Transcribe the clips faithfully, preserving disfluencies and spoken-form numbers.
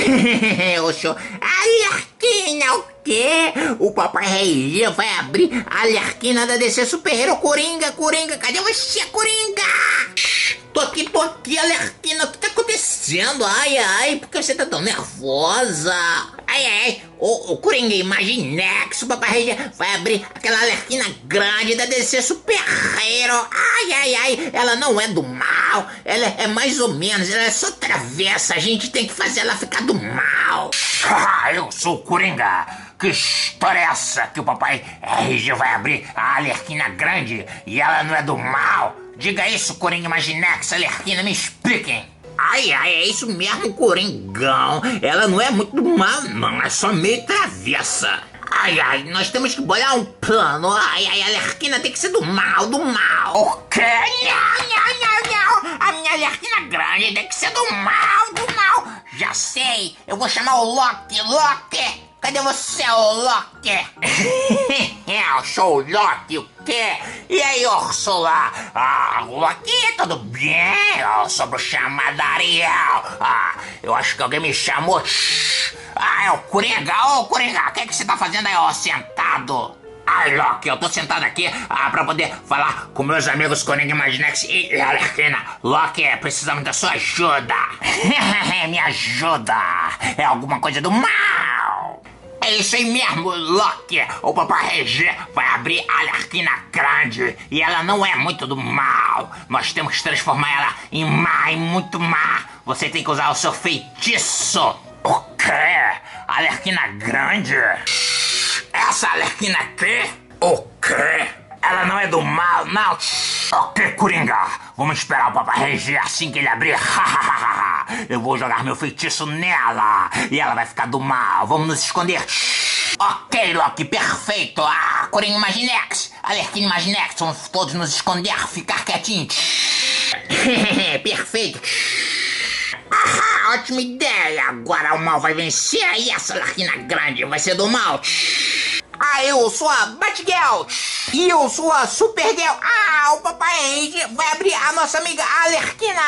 Eu sou Arlequina, o quê? O Papai Regia vai abrir a Arlequina da D C Super Hero. Coringa, Coringa, cadê você, Coringa? Tô aqui, tô aqui, Arlequina, o que tá acontecendo? Ai, ai, por que você tá tão nervosa? Ai, ai, o, o Coringa Imaginex, o Papai Regia vai abrir aquela Arlequina grande da D C Super Hero. Ai, ai, ai, ela não é do mal, ela é mais ou menos, ela é só travessa, a gente tem que fazer ela ficar do mal. Ah, eu sou o Coringa. Que história é essa que o Papai R G vai abrir a Arlequina grande e ela não é do mal? Diga isso, Coringa Imaginex, Arlequina, me expliquem. Ai, ai, é isso mesmo, Coringão. Ela não é muito do mal, não, é só meio travessa. Ai, ai, nós temos que bolar um plano. Ai, ai, a Arlequina tem que ser do mal, do mal. O quê? Não, não, não, não. A minha Arlequina grande tem que ser do mal, do mal. Já sei, eu vou chamar o Loki, Loki. Cadê você, ô Loki? Eu sou o Loki, o quê? E aí, Úrsula? Ah, Loki, tudo bem? Eu sou o chamado Ariel. Ah, eu acho que alguém me chamou. Ah, é o Coringa. Ô, Coringa, o que, é que você tá fazendo aí, ó, sentado? Ai, Loki, eu tô sentado aqui ah, pra poder falar com meus amigos Coringa Imaginex e Arlequina. Loki, precisamos da sua ajuda. Me ajuda. É alguma coisa do mal. É isso aí mesmo, Loki. O Papai R G vai abrir a Arlequina grande e ela não é muito do mal. Nós temos que transformar ela em má, em muito má. Você tem que usar o seu feitiço. O quê? Arlequina grande? Essa Arlequina aqui? O quê? Ela não é do mal, não? Ok, Coringa. Vamos esperar o Papai R G assim que ele abrir. Eu vou jogar meu feitiço nela e ela vai ficar do mal. Vamos nos esconder. Ok, Loki, perfeito. Ah, Coringa Imaginex, Arlequina Imaginex, vamos todos nos esconder, ficar quietinhos. Perfeito. Ah, ótima ideia. Agora o mal vai vencer e essa Arlequina grande vai ser do mal. Ah, eu sou a Batgirl. E eu sou a Supergirl. Ah, o Papai R G vai abrir a nossa amiga Arlequina.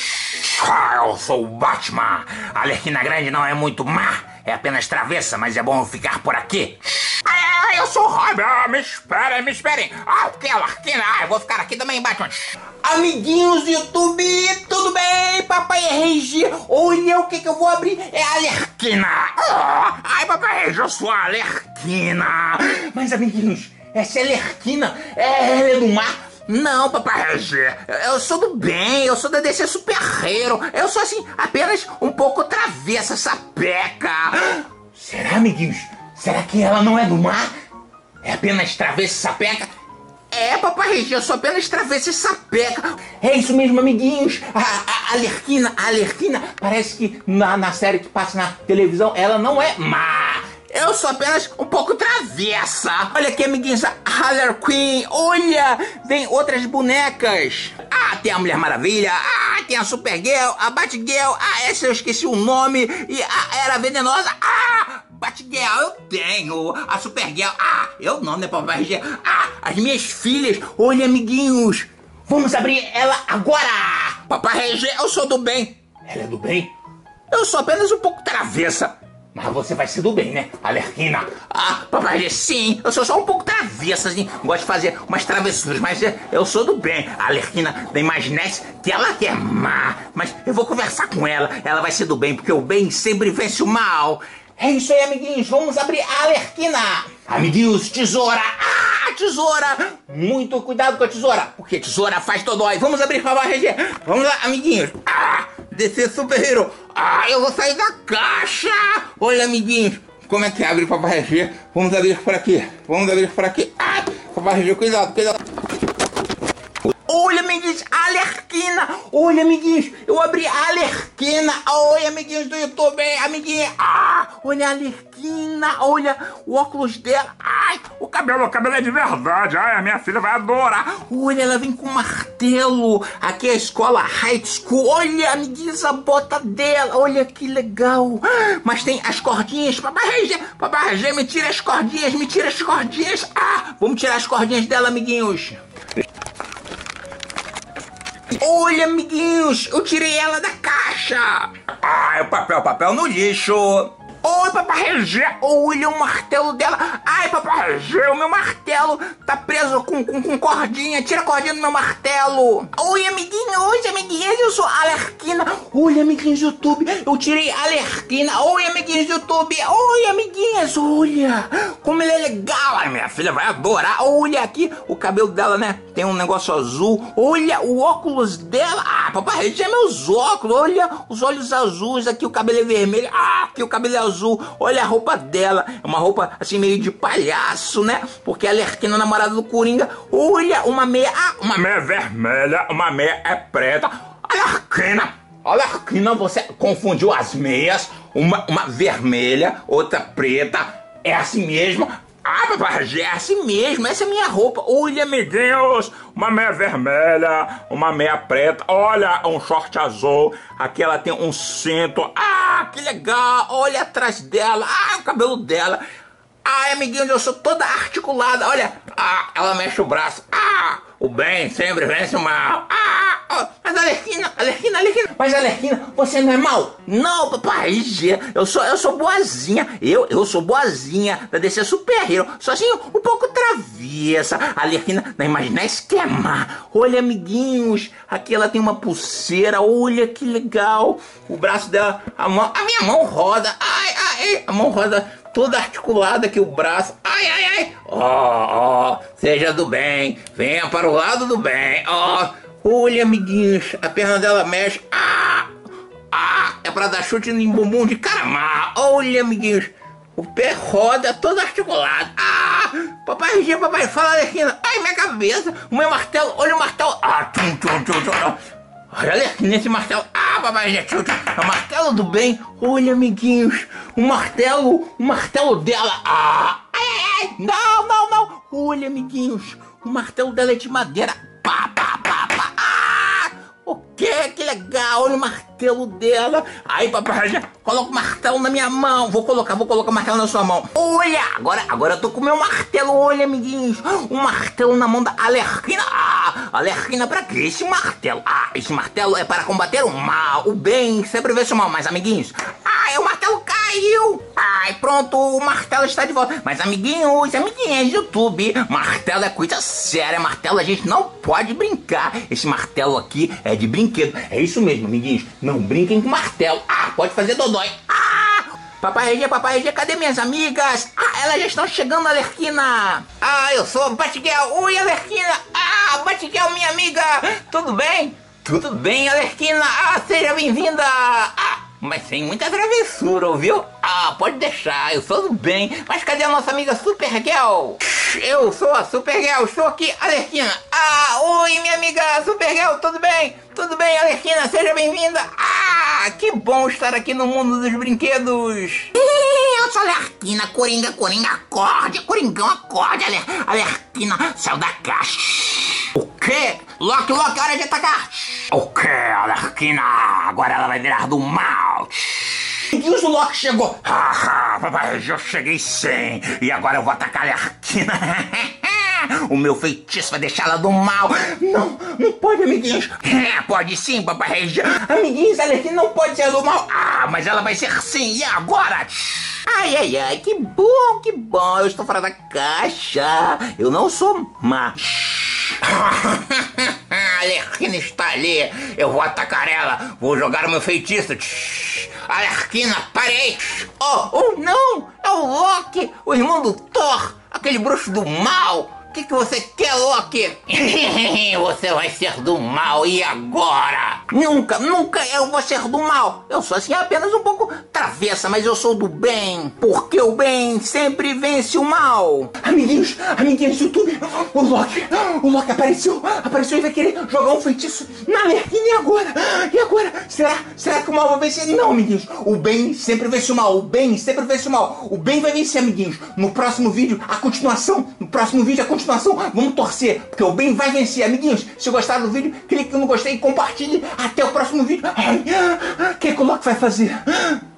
Ah, eu sou o Batman. A Arlequina grande não é muito má. É apenas travessa, mas é bom eu ficar por aqui. Ah, eu sou o Robin. Ah, me esperem, me esperem. Ah, o que é a Arlequina? Ah, eu vou ficar aqui também, Batman. Amiguinhos do YouTube, tudo bem? Papai R G, olha o que que eu vou abrir. É a Arlequina. Ah, ai, Papai R G, eu sou a Arlequina. Mas, amiguinhos, essa é a Arlequina. É, ela é do mar. Não, Papai R G, eu sou do bem, eu sou da D C Super Hero. Eu sou, assim, apenas um pouco travessa, sapeca. Será, amiguinhos? Será que ela não é do mar? É apenas travessa, sapeca? É, Papai R G, eu sou apenas travessa e sapeca. É isso mesmo, amiguinhos. A, a, a Arlequina, a Arlequina, parece que na, na série que passa na televisão, ela não é má. Eu sou apenas um pouco travessa. Olha aqui, amiguinhos, a Harley Quinn. Olha, vem outras bonecas. Ah, tem a Mulher Maravilha. Ah, tem a Supergirl, a Batgirl. Ah, essa eu esqueci o nome. E a Era Venenosa. Ah, Batgirl, eu tenho. A Supergirl. Ah, eu não, né, Papai R G? Ah, as minhas filhas. Olha, amiguinhos, vamos abrir ela agora. Papai R G, eu sou do bem. Ela é do bem? Eu sou apenas um pouco travessa. Mas você vai ser do bem, né, Arlequina? Ah, Papai R G, sim, eu sou só um pouco travessa, assim. Gosto de fazer umas travessuras, mas eu sou do bem. A Arlequina da Imaginex, que ela é má. Mas eu vou conversar com ela, ela vai ser do bem, porque o bem sempre vence o mal. É isso aí, amiguinhos, vamos abrir a Arlequina. Amiguinhos, tesoura. Ah, tesoura. Muito cuidado com a tesoura, porque tesoura faz dodói. Vamos abrir, Papai R G. Vamos lá, amiguinhos. Ah, D C Super Hero. Ah, eu vou sair da caixa. Olha, amiguinhos, como é que abre, Papai R G? Vamos abrir por aqui. Vamos abrir por aqui. Ah, Papai R G, cuidado, cuidado. Olha, amiguinhos, a Arlequina. Olha, amiguinhos, eu abri a Arlequina. Olha, amiguinhos do YouTube, amiguinha. Ah, olha a Arlequina. Olha o óculos dela. Ai, O cabelo, o cabelo é de verdade. Ai, a minha filha vai adorar. olha, ela vem com um martelo. Aqui é a escola High School. Olha, amiguinhos, a bota dela. Olha que legal. Mas tem as cordinhas. Papai R G, Papai R G, me tira as cordinhas, me tira as cordinhas. Ah, vamos tirar as cordinhas dela, amiguinhos. Olha, amiguinhos, eu tirei ela da caixa. Ah, é papel, papel no lixo. Oi, Papai Regé, olha o martelo dela. Ai, Papai Regé, o meu martelo tá preso com, com, com cordinha. Tira a cordinha do meu martelo. Oi, amiguinho, oi, amiguinhas, eu sou a Alerquina. Oi, amiguinhos do YouTube, eu tirei a Alerquina. Oi, amiguinhos do YouTube, oi, amiguinhas, olha como ele é legal. Ai, minha filha vai adorar. Olha aqui, o cabelo dela, né, tem um negócio azul. Olha o óculos dela. Ah, Papai Regé, meus óculos. Olha os olhos azuis, aqui o cabelo é vermelho. Ah, aqui o cabelo é azul. Olha a roupa dela, é uma roupa assim meio de palhaço, né? Porque ela é Alerquina, namorada do Coringa. Olha, uma meia, ah, uma meia vermelha, uma meia é preta. Alerquina, Alerquina, você confundiu as meias, uma, uma vermelha, outra preta, é assim mesmo? Ah, Papai Regé, é assim mesmo, essa é a minha roupa. Olha, amiguinhos, uma meia vermelha, uma meia preta, olha, um short azul, aqui ela tem um cinto, ah, que legal, olha atrás dela, ah, o cabelo dela. Ai, amiguinhos, eu sou toda articulada, olha, ah, ela mexe o braço, ah, o bem sempre vence o mal, ah, oh, mas Alerquina, Alerquina, Alerquina, mas Alerquina, você não é mal? Não, Papai Regé, eu sou, eu sou boazinha, eu, eu sou boazinha da D C Super Hero, só assim, um pouco traviessa, Alerquina, não imagina esquema, olha, amiguinhos, aqui ela tem uma pulseira, olha que legal, o braço dela, a mão, a minha mão roda, ai, ai, a mão roda, toda articulada aqui o braço, ai, ai, ai, ó, oh, oh, seja do bem, venha para o lado do bem, ó, oh, olha, amiguinhos, a perna dela mexe, ah, ah, é para dar chute em bumbum de caramá, olha, amiguinhos, o pé roda todo articulado, ah, Papai Regé, papai, fala, Alerquina, ai, minha cabeça, o meu martelo, olha o martelo, ah, tchum, tchum, tchum, tchum. Olha, Alerquina, esse martelo, ah, Papai Regé, tchum, tchum, é o martelo do bem, olha, amiguinhos, o martelo, o martelo dela, ah, ai, ai, ai, não, não, não, olha, amiguinhos, o martelo dela é de madeira, pá, pá, pá, pá, ah, o que, que legal, olha o martelo dela, aí, Papai Regé, coloca o martelo na minha mão, vou colocar, vou colocar o martelo na sua mão, olha, agora, agora eu tô com o meu martelo, olha, amiguinhos, um martelo na mão da Alerquina, ah, Alerquina, pra que esse martelo? Ah, esse martelo é para combater o mal, o bem sempre vence o mal, mas, amiguinhos, ai, o martelo caiu, ai, pronto, o martelo está de volta, mas, amiguinhos, amiguinhas do YouTube, martelo é coisa séria, martelo a gente não pode brincar, esse martelo aqui é de brinquedo, é isso mesmo, amiguinhos, não brinquem com martelo, ah, pode fazer dodói, ah, Papai Regé, Papai Regé, cadê minhas amigas? Ah, elas já estão chegando, Alerquina. Ah, eu sou a Batgirl. Oi, Alerquina. Ah, Batgirl, minha amiga. Tudo bem? Tudo bem, Alerquina. Ah, seja bem-vinda. Ah, mas sem muita travessura, ouviu? Ah, pode deixar, eu sou do bem. Mas cadê a nossa amiga Supergirl? Eu sou a Supergirl, estou aqui, Alerquina. Ah, oi, minha amiga Supergirl, tudo bem? Tudo bem, Alerquina, seja bem-vinda. Ah, que bom estar aqui no mundo dos brinquedos. Eu sou a Alerquina, Coringa, Coringa, acorde, Coringão, acorde, Aler, Alerquina, saiu da caixa. O quê? Loki, Loki, hora de atacar. O quê, Alerquina? Agora ela vai virar do mal. Deus, o Loki chegou. Ah, Papai Regé, eu cheguei sim. E agora eu vou atacar a Alerquina. O meu feitiço vai deixá-la do mal. Não, não pode, amiguinhos. É, pode sim, Papai Regé. Amiguinhos, a Alerquina não pode ser do mal. Ah, mas ela vai ser sim. E agora? Ai, ai, ai, que bom, que bom. Eu estou fora da caixa. Eu não sou má. A Alerquina está ali. Eu vou atacar ela. Vou jogar o meu feitiço. Alerquina, parei. Oh, oh, não. É o Loki, o irmão do Thor. Aquele bruxo do mal. O que, que você quer, Loki? Você vai ser do mal, e agora? Nunca, nunca eu vou ser do mal. Eu sou assim apenas um pouco travessa, mas eu sou do bem. Porque o bem sempre vence o mal. Amiguinhos, amiguinhos do YouTube, o Loki, o Loki apareceu. Apareceu e vai querer jogar um feitiço na Alerquina. E agora? E agora? Será, será que o mal vai vencer? Não, amiguinhos. O bem sempre vence o mal. O bem sempre vence o mal. O bem vai vencer, amiguinhos. No próximo vídeo, a continuação. No próximo vídeo, a continuação. Vamos torcer, porque o bem vai vencer, amiguinhos. Se gostaram do vídeo, clique no gostei e compartilhe. Até o próximo vídeo. Ai, o que, que o Loki vai fazer?